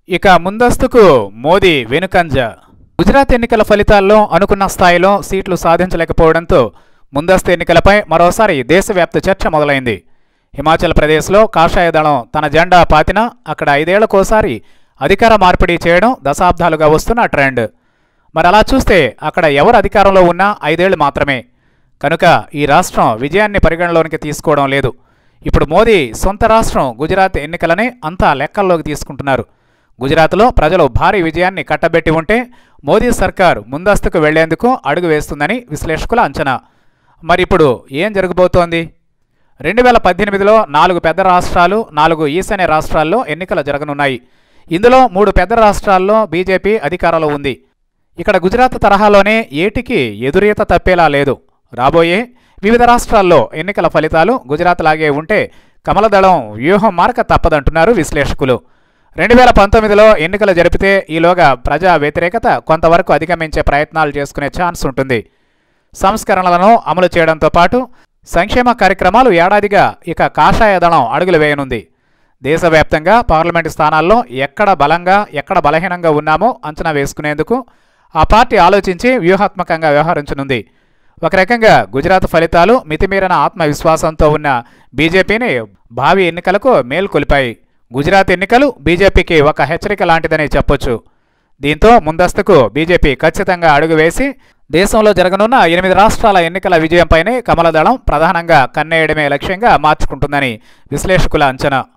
ఇక ముందస్తుకు మోదీ వెనుకంజ. గుజరాత్ ఎన్నికల ఫలితాల్లో అనుకున్న స్థాయిలో సీట్లు సాధించలేకపోవడంతో ముందస్తు ఎన్నికలపై మరోసారి దేశవ్యాప్త చర్చ మొదలైంది. హిమాచల్ ప్రదేశ్లో కాషాయ దళం తన జెండా పాతినా అక్కడ 5 ఏళ్లకోసారి అధికార మార్పిడి చేయడం దశాబ్దాలుగా వస్తున్న ట్రెండ్. మరి అలా చూస్తే అక్కడ ఎవరు అధికారంలో ఉన్నా 5 ఏళ్లు మాత్రమే. కనుక ఈ రాష్ట్రం విజయాన్ని పరిగణలోనికి తీసుకోవడం లేదు. ఇప్పుడు మోదీ సొంత రాష్ట్రం గుజరాత్ ఎన్నికలనే అంతా లెక్కల్లోకి తీసుకుంటున్నారు. గుజరాత్లో ప్రజలు భారీ విజయాన్ని కట్టబెట్టి ఉంటే మోదీ సర్కార్ ముందస్తుకు వెళ్లేందుకు అడుగు వేస్తుందని విశ్లేషకుల అంచనా. మరిప్పుడు ఏం జరగబోతోంది? 2018లో 4 పెద్ద రాష్ట్రాలు, 4 ఈశాన్య రాష్ట్రాల్లో ఎన్నికలు జరగనున్నాయి. ఇందులో 3 పెద్ద రాష్ట్రాల్లో బీజేపీ అధికారంలో ఉంది. ఇక్కడ గుజరాత్ తరహాలోనే ఏటికి ఎదురీత తప్పేలా లేదు. రాబోయే వివిధ రాష్ట్రాల్లో ఎన్నికల ఫలితాలు గుజరాత్ లాగే ఉంటే కమలదళం వ్యూహం మారక తప్పదంటున్నారు విశ్లేషకులు. 2019లో ఎన్నికలు జరిపితే ఈలోగా ప్రజా వ్యతిరేకత కొంతవరకు అధిగమించే ప్రయత్నాలు చేసుకునే ఛాన్స్ ఉంటుంది. సంస్కరణలను అమలు చేయడంతో పాటు సంక్షేమ కార్యక్రమాలు ఏడాదిగా ఇక కాషాయ దళం అడుగులు వేయనుంది. దేశవ్యాప్తంగా పార్లమెంటు స్థానాల్లో ఎక్కడ బలంగా ఎక్కడ బలహీనంగా ఉన్నామో అంచనా వేసుకునేందుకు ఆ పార్టీ ఆలోచించి వ్యూహాత్మకంగా వ్యవహరించనుంది. ఒక రకంగా గుజరాత్ ఫలితాలు మితిమీరిన ఆత్మవిశ్వాసంతో ఉన్న బీజేపీని భావి ఎన్నికలకు మేల్కొలిపాయి. గుజరాత్ ఎన్నికలు బీజేపీకి ఒక హెచ్చరిక లాంటిదని చెప్పొచ్చు. దీంతో ముందస్తుకు బీజేపీ ఖచ్చితంగా అడుగు వేసి దేశంలో జరగనున్న 8 రాష్ట్రాల ఎన్నికల విజయంపైనే కమలదళం ప్రధానంగా కన్నేయడమే లక్ష్యంగా మార్చుకుంటుందని విశ్లేషకుల అంచనా.